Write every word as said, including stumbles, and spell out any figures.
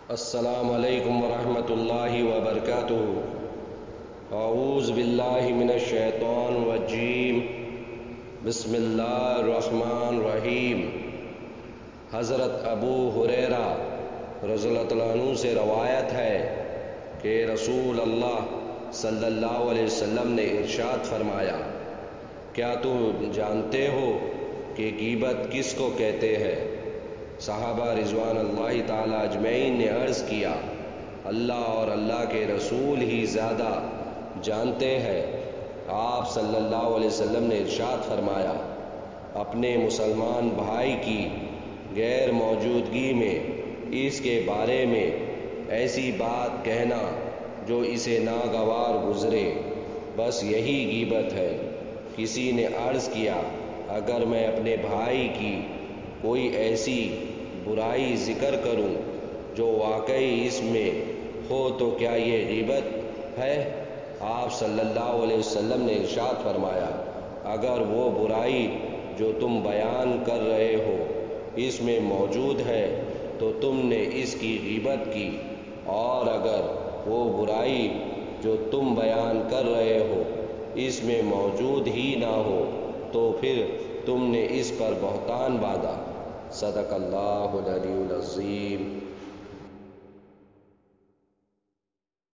السلام علیکم ورحمۃ اللہ وبرکاتہ۔ اعوذ باللہ من الشیطان الرجیم، بسم اللہ الرحمن الرحیم۔ حضرت ابو ہریرہ رضی اللہ عنہ سے روایت ہے کہ رسول اللہ صلی اللہ علیہ وسلم نے ارشاد فرمایا، کیا تم جانتے ہو کہ غیبت کس کو کہتے ہیں؟ صحابہ رضوان اللہ تعالی اجمعین نے عرض کیا، اللہ اور اللہ کے رسول ہی زیادہ جانتے ہیں۔ آپ صلی اللہ علیہ وسلم نے ارشاد فرمایا، اپنے مسلمان بھائی کی غیر موجودگی میں اس کے بارے میں ایسی بات کہنا جو اسے ناگوار گزرے، بس یہی غیبت ہے۔ کسی نے عرض کیا، اگر میں اپنے بھائی کی کوئی ایسی برائی ذکر کروں جو واقعی اس میں ہو تو کیا یہ غیبت ہے؟ آپ صلی اللہ علیہ وسلم نے ارشاد فرمایا، اگر وہ برائی جو تم بیان کر رہے ہو اس میں موجود ہے تو تم نے اس کی غیبت کی، اور اگر وہ برائی جو تم بیان کر رہے ہو اس میں موجود ہی نہ ہو تو پھر تم نے اس پر بہتان باندھا۔ صدق اللہ العلی العظیم۔